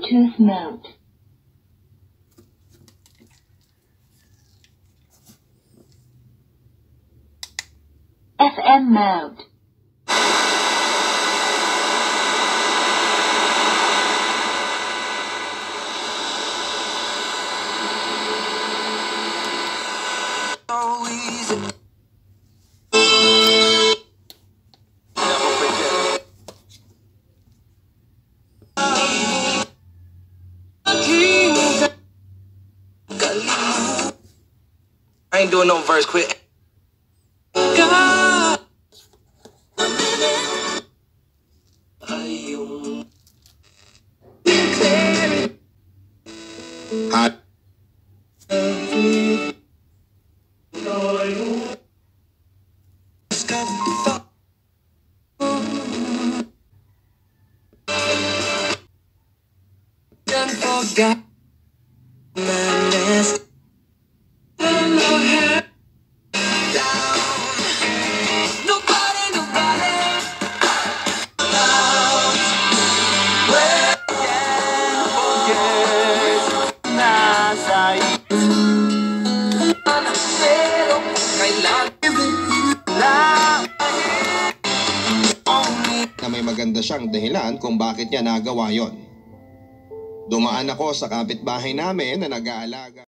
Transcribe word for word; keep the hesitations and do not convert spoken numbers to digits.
Bluetooth mode. F M mode. I ain't doing no verse, quit. God. Hot. Don't forget madness. Na may maganda siyang dahilan kung bakit niya nagawa yon. Dumaan ako sa kapitbahay namin na nag-aalaga.